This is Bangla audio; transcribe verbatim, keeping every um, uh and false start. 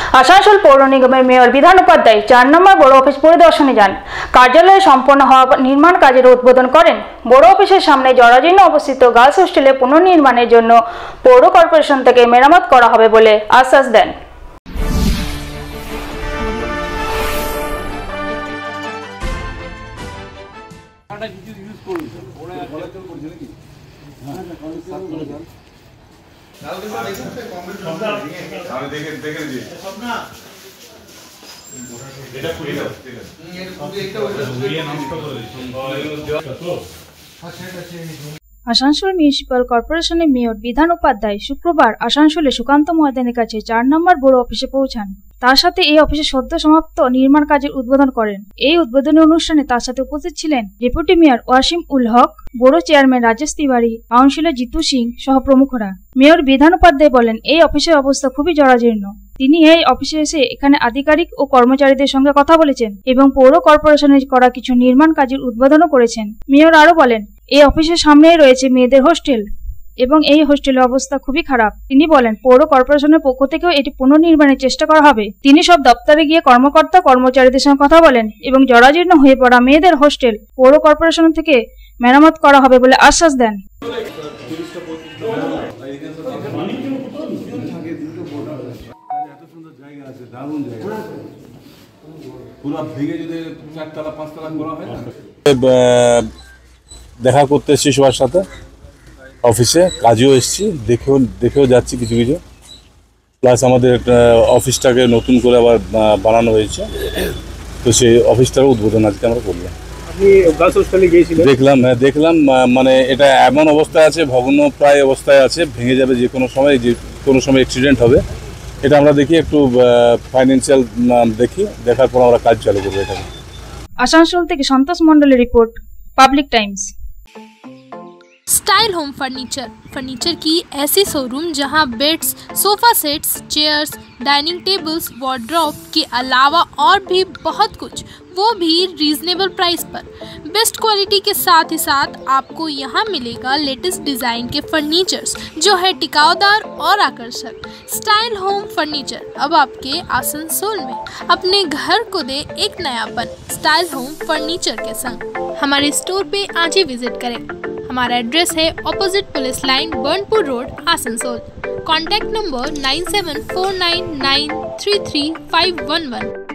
আসানসোল পৌর নিগমের মেয়র বিধান উপাধ্যায় চার নম্বর বড় অফিস পরিদর্শনে যান। কার্যালয়ে সম্পন্ন হওয়া নির্মাণ কাজের উদ্বোধন করেন। বড় অফিসের সামনে জরাজীর্ণ অবস্থিত গার্লস হোস্টেলে পুনর্নির্মাণের জন্য পৌর কর্পোরেশন থেকে মেরামত করা হবে বলে আশ্বাস দেন। আসানসোল মিউনিসিপাল কর্পোরেশনের মেয়র বিধান উপাধ্যায় শুক্রবার আসানসোলে সুকান্ত ময়দানের কাছে চার নম্বর বড় অফিসে পৌঁছান। তার সাথে এই অফিসের সদ্য সমাপ্ত নির্মাণ কাজের উদ্বোধন করেন। এই উদ্বোধনী অনুষ্ঠানে তার সাথে উপস্থিত ছিলেন ডেপুটি মেয়র ওয়াসিম উল হক, বড় চেয়ারম্যান রাজেশ তিওয়ারি, কাউন্সিলর জিতু সিং সহ প্রমুখরা। মেয়র বিধান উপাধ্যায় বলেন, এই অফিসের অবস্থা খুবই জরাজীর্ণ। তিনি এই অফিসে এসে এখানে আধিকারিক ও কর্মচারীদের সঙ্গে কথা বলেছেন এবং পৌর কর্পোরেশনের করা কিছু নির্মাণ কাজের উদ্বোধনও করেছেন। মেয়র আরো বলেন, এই অফিসের সামনেই রয়েছে মেয়েদের হোস্টেল এবং এই হোস্টেলের অবস্থা খুবই খারাপ। তিনি বলেন, পৌর কর্পোরেশনের পক্ষ থেকেও এটি পুনর্নির্মাণের চেষ্টা করা হবে। তিনি সব দপ্তরে গিয়ে কর্মকর্তা কর্মচারীদের সঙ্গে কথা বলেন এবং জরাজীর্ণ হয়ে পড়া মেয়েদের হোস্টেল পৌর কর্পোরেশন থেকে মেরামত করা হবে বলে আশ্বাস দেন। দেখা করতে এসেছি সবার সাথে, অফিসে কাজেও এসেছি, দেখেও দেখেও যাচ্ছি কিছু কিছু। প্লাস আমাদের অফিসটাকে নতুন করে আবার বানানো হয়েছে, তো সেই অফিসটারও উদ্বোধন আজকে আমরা করলাম। দেখলাম হ্যাঁ দেখলাম মানে এটা এমন অবস্থায় আছে, ভগ্ন প্রায় অবস্থায় আছে, ভেঙে যাবে যে কোনো সময়, যে কোনো সময় অ্যাক্সিডেন্ট হবে। এটা আমরা দেখি একটু ফাইন্যান্সিয়াল দেখি, দেখার পর আমরা কাজ চালু করবো এখানে। আসানসোল থেকে সন্তোষ মন্ডলের report, public times. Style home furniture furniture की ऐसी शोरूम जहां beds, sofa sets, chairs, dining tables, wardrobe के अलावा और भी बहुत कुछ, वो भी रीजनेबल प्राइस पर। बेस्ट क्वालिटी के साथ ही साथ आपको यहां मिलेगा लेटेस्ट डिज़ाइन के फर्नीचर्स जो है टिकाऊदार और आकर्षक। स्टाइल होम फर्नीचर अब आपके आसनसोल में। अपने घर को दे एक नयापन स्टाइल होम फर्नीचर के संग। हमारे स्टोर पे आज ही विजिट करें। हमारा एड्रेस है opposite police line, Burnpur road, Asansol. Contact number nine seven four nine nine three three five one one.